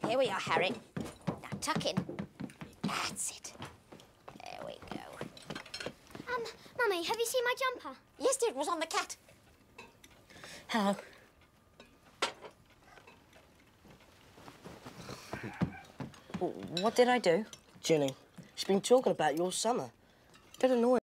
Here we are, Harry. Now, tuck in. That's it. There we go. Mummy, have you seen my jumper? Yes, dear, it was on the cat. Hello. What did I do? Ginny, she's been talking about your summer. Bit annoying.